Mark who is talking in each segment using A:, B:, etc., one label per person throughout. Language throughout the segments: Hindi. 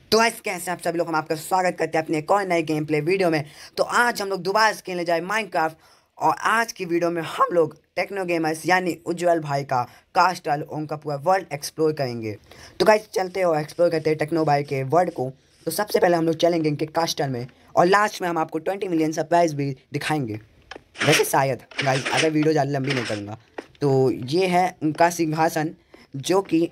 A: तो गाइस कैसे हैं आप सभी लोग। हम आपका स्वागत करते हैं अपने एक और नए गेम प्ले वीडियो में। तो आज हम लोग दोबारा से खेलने जाए माइनक्राफ्ट। और आज की वीडियो में हम लोग टेक्नो गेमर्स यानी उज्जवल भाई का कास्टल उनका पूरा वर्ल्ड एक्सप्लोर करेंगे। तो गाइस चलते और एक्सप्लोर करते हैं टेक्नो भाई के वर्ल्ड को। तो सबसे पहले हम लोग चलेंगे इनके कास्टल में और लास्ट में हम आपको 20 मिलियन सरप्राइज भी दिखाएंगे। वैसे शायद गाइस अगर वीडियो ज़्यादा लंबी नहीं करूँगा। तो ये है उनका सिंहासन जो कि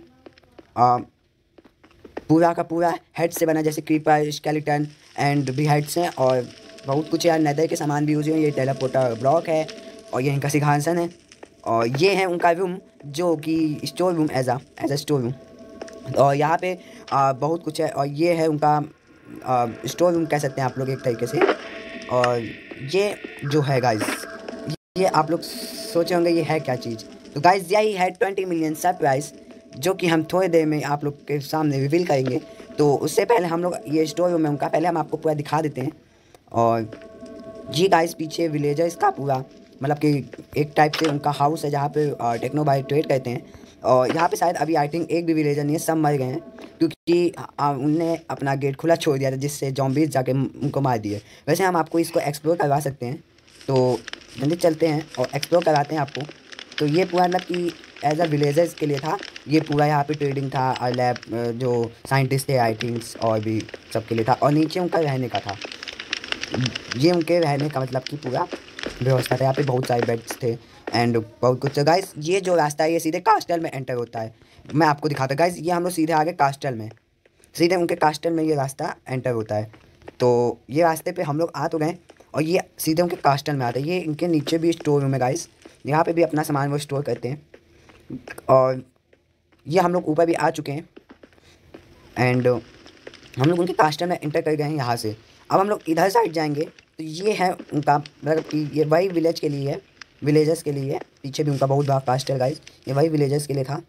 A: पूरा का पूरा हेड से बना, जैसे क्रीपर, स्केलेटन एंड भी हेड्स हैं और बहुत कुछ यार नेदर के सामान भी यूज हुए। ये टेलीपोर्टर ब्लॉक है और ये इनका सिंहासन है। और ये है उनका रूम जो कि store room as a store room. और यहाँ पे बहुत कुछ है और ये है उनका स्टोर रूम कह सकते हैं आप लोग एक तरीके से। और ये जो है गाइस, ये आप लोग सोचे होंगे ये है क्या चीज़। तो गाइस यही है 20 मिलियन सरप्राइज जो कि हम थोड़ी देर में आप लोग के सामने रिवील करेंगे। तो उससे पहले हम लोग ये स्टोर रूम है उनका पहले हम आपको पूरा दिखा देते हैं। और जी गाइस पीछे विलेजर्स का पूरा मतलब कि एक टाइप से उनका हाउस है जहाँ पे टेक्नो बाई ट्रेड कहते हैं। और यहाँ पे शायद अभी आई थिंक एक भी विलेजर नहीं है, सब मर गए हैं क्योंकि उनने अपना गेट खुला छोड़ दिया था जिससे जॉम्बीज जाके उनको मार दिए। वैसे हम आपको इसको एक्सप्लोर करवा सकते हैं, तो जल्दी चलते हैं और एक्सप्लोर कराते हैं आपको। तो ये पूरा मतलब कि एज अ विलेजर्स के लिए था, ये पूरा यहाँ पे ट्रेडिंग था और लैब जो साइंटिस्ट थे आई थिंक्स और भी सबके लिए था। और नीचे उनका रहने का था, ये उनके रहने का मतलब कि पूरा व्यवस्था था। यहाँ पे बहुत सारे बेड्स थे एंड बहुत कुछ। गाइस ये जो रास्ता है ये सीधे कास्टल में एंटर होता है। मैं आपको दिखाता हूँ गाइस, ये हम लोग सीधे आगे कास्टल में, सीधे उनके कास्टल में ये रास्ता एंटर होता है। तो ये रास्ते पे हम लोग आ तो गए और ये सीधे उनके कास्टल में आता है। ये इनके नीचे भी स्टोर रूम है गाइस, यहाँ पे भी अपना सामान वो स्टोर करते हैं। और ये हम लोग ऊपर भी आ चुके हैं एंड हम लोग उनके कास्टल में एंटर कर गए हैं यहाँ से। अब हम लोग इधर साइड जाएंगे तो ये है उनका मतलब कि ये वही विलेज के लिए है, विलेजर्स के लिए है। पीछे भी उनका बहुत बड़ा कास्टल गाइस, ये वही विलेजर्स के लिए था।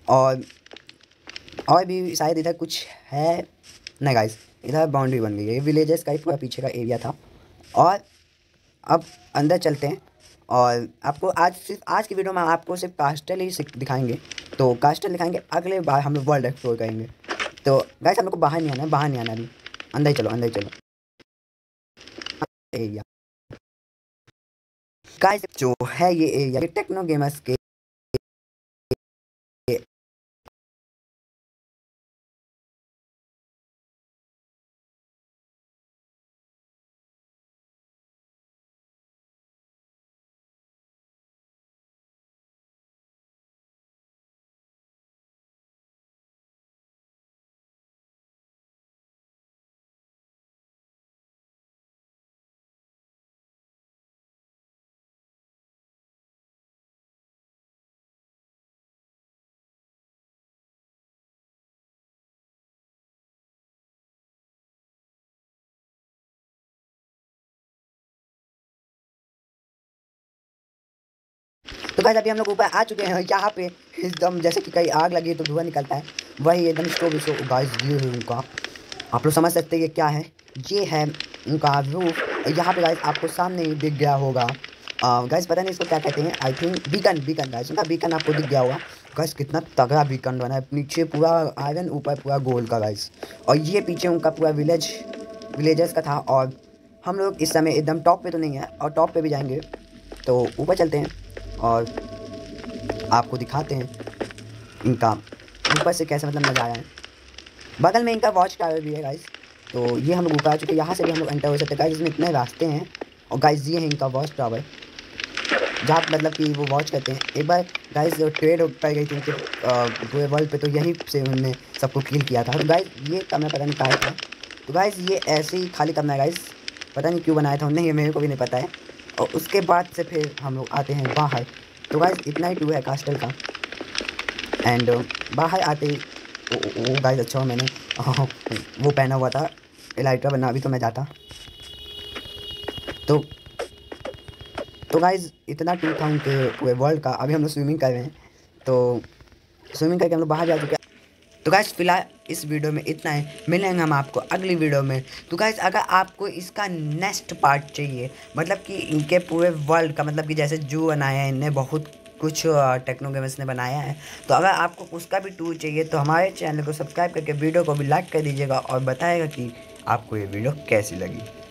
A: और भी शायद इधर कुछ है नहीं गाइस, इधर बाउंड्री बन गई है। ये विलेजर्स का ही पूरा पीछे का एरिया था। और अब अंदर चलते हैं और आपको आज की वीडियो में आपको सिर्फ कास्टल ही दिखाएंगे। तो कास्टल दिखाएंगे, अगले बार हम लोग वर्ल्ड एक्सप्लोर करेंगे। तो गाइस हम लोग को बाहर नहीं आना है, बाहर नहीं आना अभी, अंदर ही चलो, अंदर ही चलो एरिया। गाइस जो है ये एरिया टेक्नो गेमर्स के तो गाइस अभी हम लोग ऊपर आ चुके हैं। यहाँ पे एकदम जैसे कि कहीं आग लगी तो धुआं निकलता है, वही एकदम स्टोव गाइस ये है उनका। आप लोग समझ सकते हैं ये क्या है, ये है उनका रूफ। यहाँ पे गाइस आपको सामने ही दिख गया होगा गाइस, पता नहीं इसको क्या कहते हैं, I think beacon, beacon guys, उनका बीकन आपको दिख गया होगा। गाइस कितना तगड़ा बीकन बना है, नीचे पूरा आयरन ऊपर पूरा गोल्ड का गाइस। और ये पीछे उनका पूरा विलेजर्स का था। और हम लोग इस समय एकदम टॉप पे तो नहीं है और टॉप पे भी जाएंगे, तो ऊपर चलते हैं और आपको दिखाते हैं इनका ऊपर से कैसे मतलब नज़ारा है। बगल में इनका वॉच टावर भी है गाइस। तो ये हम लोग ऊपर आ चुके हैं, यहाँ से भी हम लोग एंटर हो सकते हैं गाइस। इसमें इतने रास्ते हैं। और गाइस ये है इनका वॉच टावर जहाँ मतलब कि वो वॉच करते हैं। एक बार गाइस जो ट्रेड कर गई थी उनके पूरे वर्ल्ड पे, तो यहीं से उन्होंने सबको किल किया था। तो गाइस ये कमरा पता नहीं कहाँ था। तो गाइस ये ऐसे ही खाली कमरा है गाइस, पता नहीं क्यों बनाया था उन्होंने, ये मेरे को भी नहीं पता है। और उसके बाद से फिर हम लोग आते हैं बाहर। तो गाइस इतना ही टूर है कास्टल का। एंड बाहर आते ही वो गाइस अच्छा मैंने वो पहना हुआ था एलाइट्रा बनना, अभी तो मैं जाता। तो तो गाइस इतना टूर था उनके पूरे वर्ल्ड का। अभी हम लोग स्विमिंग कर रहे हैं, तो स्विमिंग करके हम लोग बाहर जा चुके हैं। तो गाइस फिलहाल इस वीडियो में इतना है, मिलेंगे हम आपको अगली वीडियो में। तो गाइस अगर आपको इसका नेक्स्ट पार्ट चाहिए, मतलब कि इनके पूरे वर्ल्ड का मतलब कि जैसे जू बनाया है इनने, बहुत कुछ टेक्नो गेमर्स ने बनाया है। तो अगर आपको उसका भी टूर चाहिए तो हमारे चैनल को सब्सक्राइब करके वीडियो को भी लाइक कर दीजिएगा और बताएगा कि आपको ये वीडियो कैसी लगी।